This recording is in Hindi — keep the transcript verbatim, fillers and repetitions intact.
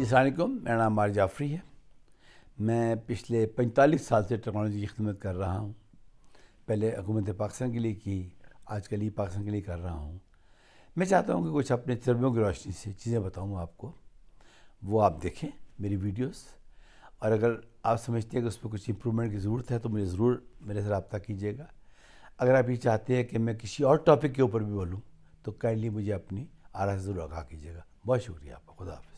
अस्सलाम वालेकुम, मेरा नाम अम्मार जाफ़री है। मैं पिछले पैंतालीस साल से टेक्नोलॉजी की खिदमत कर रहा हूँ। पहले हुकूमत पाकिस्तान के लिए की, आजकल ही पाकिस्तान के लिए कर रहा हूँ। मैं चाहता हूँ कि कुछ अपने तजुर्बों की रोशनी से चीज़ें बताऊँ आपको, वो आप देखें मेरी वीडियोस, और अगर आप समझते हैं कि उस पर कुछ इम्प्रूवमेंट की ज़रूरत है तो मुझे ज़रूर मेरे से रब्ता कीजिएगा। अगर आप ये चाहते हैं कि मैं किसी और टॉपिक के ऊपर भी बोलूँ तो काइंडली मुझे अपनी आरा से ज़रूर आगाह कीजिएगा। बहुत शुक्रिया आपका। खुदा हाफ़िज़।